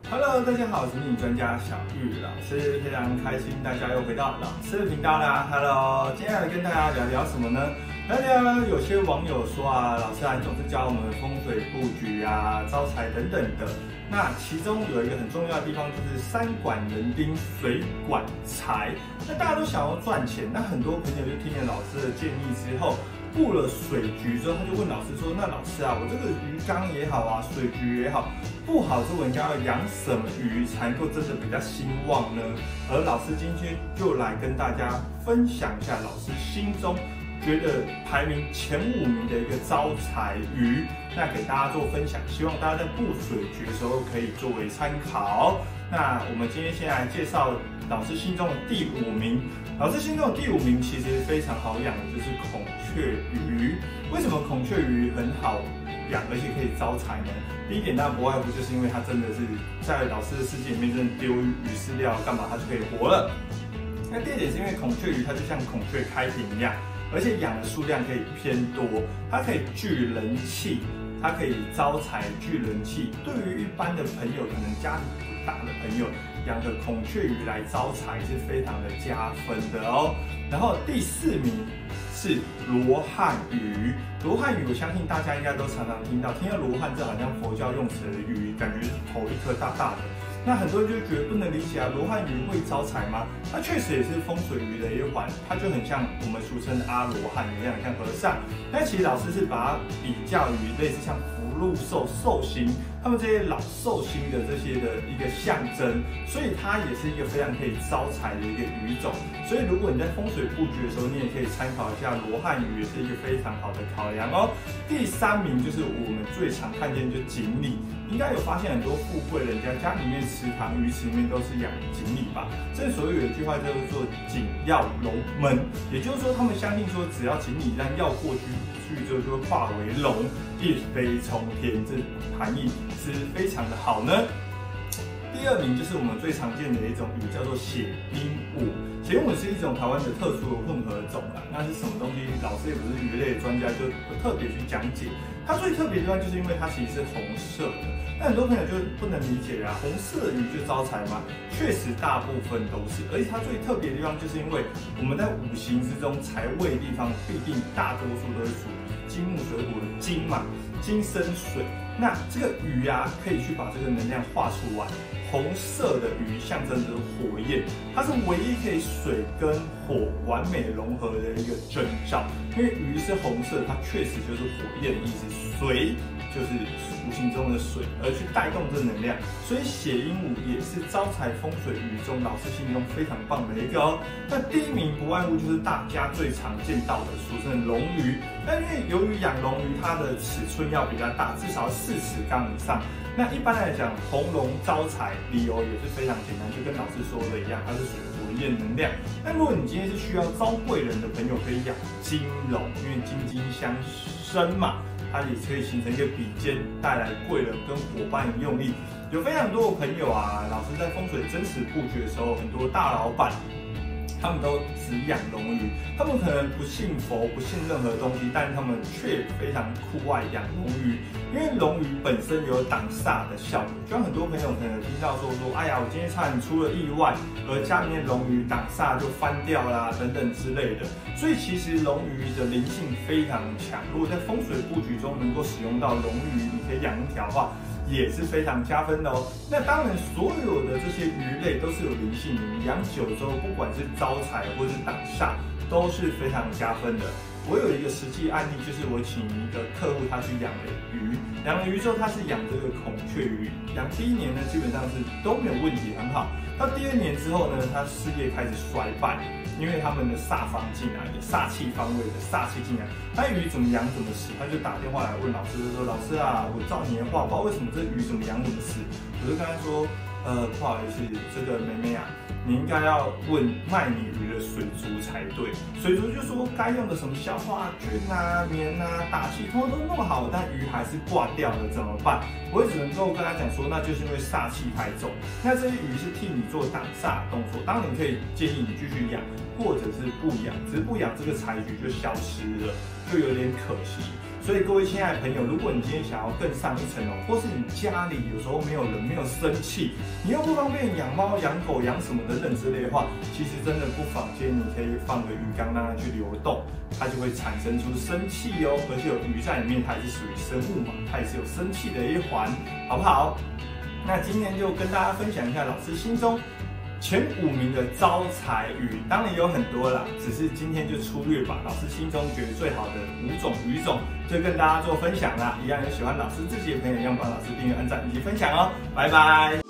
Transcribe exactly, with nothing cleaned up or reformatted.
Hello， 大家好，我是命理专家小玉老师，非常开心大家又回到老师的频道啦。Hello， 今天来跟大家聊聊什么呢？聊聊有些网友说啊，老师啊，你总是教我们风水布局啊、招财等等的。那其中有一个很重要的地方就是三管人丁，水管财。那大家都想要赚钱，那很多朋友就听了老师的建议之后，布了水局之后，他就问老师说：“那老师啊，我这个鱼缸也好啊，水局也好，布好之后，我应该要养什么鱼才能够真的比较兴旺呢？”而老师今天就来跟大家分享一下老师心中觉得排名前五名的一个招财鱼，那给大家做分享，希望大家在布水局的时候可以作为参考。那我们今天先来介绍老师心中的第五名。老师心中的第五名其实非常好养的，就是孔雀鱼。为什么孔雀鱼很好养，而且可以招财呢？第一点当然不外乎就是因为它真的是在老师的世界里面，真的丢鱼饲料干嘛它就可以活了。那第二点是因为孔雀鱼它就像孔雀开屏一样，而且养的数量可以偏多，它可以聚人气，它可以招财聚人气。对于一般的朋友，可能家里不大的朋友，养个孔雀鱼来招财是非常的加分的哦。然后第四名是罗汉鱼。罗汉鱼，我相信大家应该都常常听到，听到罗汉这好像佛教用词的鱼，感觉是头一颗大大的。那很多人就觉得不能理解啊，罗汉鱼会招财吗？它确实也是风水鱼的一环，它就很像我们俗称的阿罗汉一样，像和尚。但其实老师是把它比较于类似像福禄寿寿星，他们这些老寿星的这些的一个象征，所以它也是一个非常可以招财的一个鱼种。所以如果你在风水布局的时候，你也可以参考一下罗汉鱼，也是一个非常好的考量哦。第三名就是我们最常看见就锦鲤，应该有发现很多富贵人家家里面池塘鱼池里面都是养锦鲤吧？正所谓有一句话叫做“锦要龙门”，也就是说他们相信说，只要锦鲤一旦要过去去之后，就会化为龙，一飞冲天，这含义是非常的好呢。第二名就是我们最常见的一种鱼，叫做血鹦鹉。血鹦鹉是一种台湾的特殊的混合种啦。那是什么东西？老师也不是鱼类的专家，就不特别去讲解。它最特别的地方就是因为它其实是红色的。那很多朋友就不能理解啦，红色的鱼就招财吗？确实大部分都是，而且它最特别的地方就是因为我们在五行之中财位的地方必定大多数都是属于金木水火的金嘛，金生水。那这个鱼啊，可以去把这个能量画出来。红色的鱼象征着火焰，它是唯一可以水跟火完美融合的一个征兆。因为鱼是红色，它确实就是火焰的意思，水就是无形中的水，而去带动这能量。所以血鹦鹉也是招财风水鱼中老师心中非常棒的一个哦。那第一名不外乎就是大家最常见到的俗称的龙鱼。那因为由于养龙鱼，它的尺寸要比较大，至少四尺缸以上。那一般来讲，红龙招财理由也是非常简单，就跟老师说的一样，它是属于火焰能量。那如果你今天是需要招贵人的朋友，可以养金龙，因为金金相生嘛，它也可以形成一个比肩，带来贵人跟伙伴的用力。有非常多的朋友啊，老师在风水真实布局的时候，很多大老板他们都只养龙鱼，他们可能不信佛，不信任何东西，但是他们却非常酷爱养龙鱼，因为龙鱼本身有挡煞的效果。就像很多朋友可能听到说说，哎呀，我今天差点出了意外，而家里面龙鱼挡煞就翻掉啦，等等之类的。所以其实龙鱼的灵性非常强，如果在风水布局中能够使用到龙鱼，你可以养一条的话，也是非常加分的哦。那当然，所有的这些鱼类都是有灵性的，你养久之后，不管是招财或是挡煞，都是非常加分的。我有一个实际案例，就是我请一个客户，他去养了鱼，养了鱼之后，他是养这个孔雀鱼，养第一年呢，基本上是都没有问题，很好。到第二年之后呢，他事业开始衰败，因为他们的煞方进来的煞气方位的煞气进来，那鱼怎么养怎么死，他就打电话来问老师，说老师啊，我照你的话，不知道为什么这鱼怎么养怎么死。我就跟他说，呃，不好意思，这个妹妹啊，你应该要问卖你鱼的水族才对。水族就说该用的什么消化菌啊、棉啊、打气，通通都弄好，但鱼还是挂掉了，怎么办？我也只能够跟他讲说，那就是因为煞气太重。那这些鱼是替你做挡煞动作，当然你可以建议你继续养，或者是不养，只是不养这个财局就消失了，就有点可惜。 所以各位亲爱的朋友，如果你今天想要更上一层楼，或是你家里有时候没有人，没有生气，你又不方便养猫、养狗、养什么等等之类的话，其实真的不妨建议你可以放个鱼缸让它去流动，它就会产生出生气哦。而且有鱼在里面，它也是属于生物嘛，它也是有生气的一环，好不好？那今天就跟大家分享一下老师心中前五名的招财鱼，当然有很多啦，只是今天就粗略把老师心中觉得最好的五种鱼种，就跟大家做分享啦。一样有喜欢老师自己的朋友，一样帮老师订阅、按赞以及分享哦。拜拜。